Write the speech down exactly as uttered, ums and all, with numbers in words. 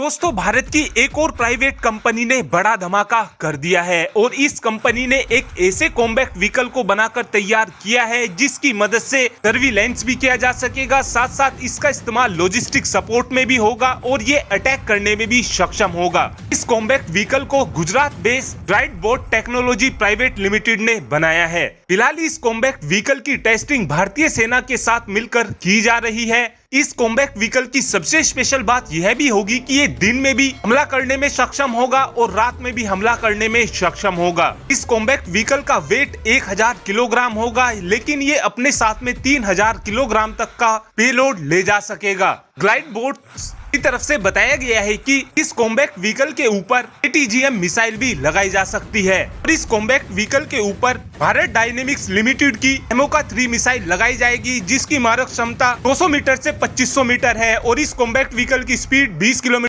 दोस्तों, भारत की एक और प्राइवेट कंपनी ने बड़ा धमाका कर दिया है और इस कंपनी ने एक ऐसे कॉम्बैक्ट व्हीकल को बनाकर तैयार किया है जिसकी मदद से सर्विलेंस भी किया जा सकेगा, साथ साथ इसका इस्तेमाल लॉजिस्टिक सपोर्ट में भी होगा और ये अटैक करने में भी सक्षम होगा। इस कॉम्बैक्ट व्हीकल को गुजरात बेस्ड ड्राइड बोट टेक्नोलॉजी प्राइवेट लिमिटेड ने बनाया है। फिलहाल इस कॉम्बैक्ट व्हीकल की टेस्टिंग भारतीय सेना के साथ मिलकर की जा रही है। इस कॉम्बैक्ट व्हीकल की सबसे स्पेशल बात यह भी होगी कि ये दिन में भी हमला करने में सक्षम होगा और रात में भी हमला करने में सक्षम होगा। इस कॉम्बैक्ट व्हीकल का वेट एक हजार किलोग्राम होगा, लेकिन ये अपने साथ में तीन हजार किलोग्राम तक का पेलोड ले जा सकेगा। ग्लाइड बोट की तरफ से बताया गया है कि इस कॉम्बैक्ट व्हीकल के ऊपर A T G M missile भी लगाई जा सकती है और इस कॉम्बैक्ट व्हीकल के ऊपर भारत डायनेमिक्स लिमिटेड की एमोका थ्री मिसाइल लगाई जाएगी, जिसकी मारक क्षमता दो सौ मीटर से पच्चीस सौ मीटर है और इस कॉम्बैक्ट व्हीकल की स्पीड बीस किलोमीटर